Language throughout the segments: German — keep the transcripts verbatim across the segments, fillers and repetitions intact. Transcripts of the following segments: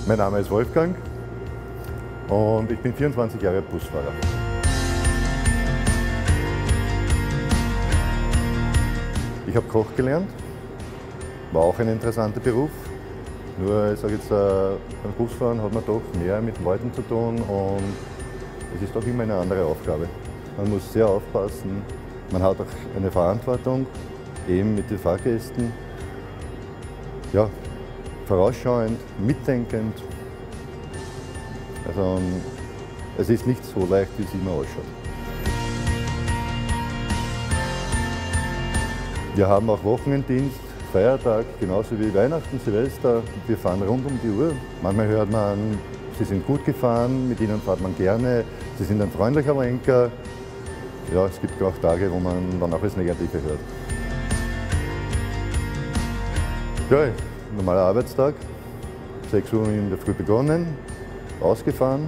Mein Name ist Wolfgang und ich bin vierundzwanzig Jahre Busfahrer. Ich habe Koch gelernt, war auch ein interessanter Beruf. Nur, ich sage jetzt, beim Busfahren hat man doch mehr mit Leuten zu tun und es ist doch immer eine andere Aufgabe. Man muss sehr aufpassen, man hat auch eine Verantwortung, eben mit den Fahrgästen. Ja, vorausschauend, mitdenkend. Also, es ist nicht so leicht, wie es immer ausschaut. Wir haben auch Wochenenddienst, Feiertag, genauso wie Weihnachten, Silvester. Wir fahren rund um die Uhr. Manchmal hört man, sie sind gut gefahren, mit ihnen fährt man gerne, sie sind ein freundlicher Lenker. Ja, es gibt auch Tage, wo man dann auch das Negative hört. Ja, normaler Arbeitstag, sechs Uhr in der Früh begonnen, ausgefahren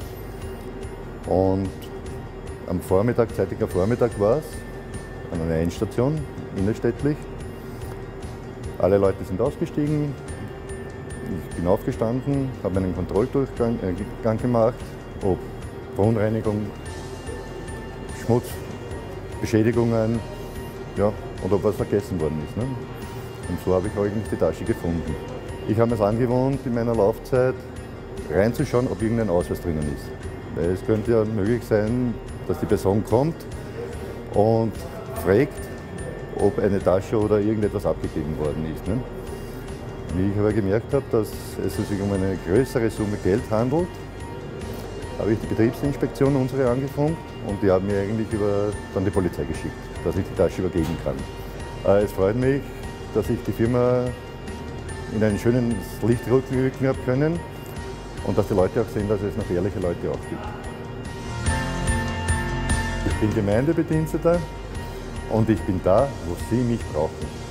und am Vormittag, zeitiger Vormittag war es, an einer Endstation, innerstädtlich. Alle Leute sind ausgestiegen, ich bin aufgestanden, habe einen Kontrolldurchgang äh, gemacht, ob Verunreinigung, Schmutz, Beschädigungen, ja, und ob was vergessen worden ist. Ne? Und so habe ich eigentlich die Tasche gefunden. Ich habe es angewohnt, in meiner Laufzeit reinzuschauen, ob irgendein Ausweis drinnen ist. Weil es könnte ja möglich sein, dass die Person kommt und fragt, ob eine Tasche oder irgendetwas abgegeben worden ist. Ne? Wie ich aber gemerkt habe, dass es sich um eine größere Summe Geld handelt, habe ich die Betriebsinspektion unsere angefunkt und die haben mir eigentlich über dann die Polizei geschickt, dass ich die Tasche übergeben kann. Es freut mich, dass ich die Firma in ein schönes Licht rücken habe können und dass die Leute auch sehen, dass es noch ehrliche Leute auch gibt. Ich bin Gemeindebediensteter und ich bin da, wo Sie mich brauchen.